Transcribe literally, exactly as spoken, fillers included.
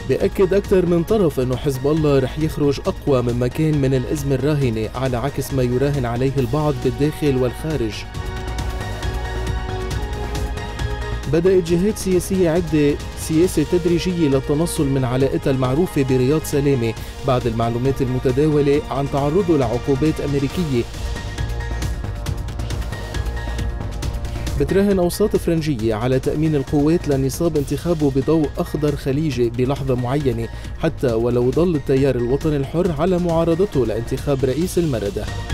بأكد أكثر من طرف أنه حزب الله رح يخرج أقوى مما كان من الأزمة الراهنة، على عكس ما يراهن عليه البعض بالداخل والخارج. بدأت جهات سياسية عدة سياسة تدريجية للتنصل من علاقتها المعروفة برياض سلامة بعد المعلومات المتداولة عن تعرضه لعقوبات أمريكية. بتراهن أوساط فرنجية على تأمين القوات لنصاب انتخابه بضوء أخضر خليجي بلحظة معينة، حتى ولو ظل التيار الوطني الحر على معارضته لانتخاب رئيس المردة.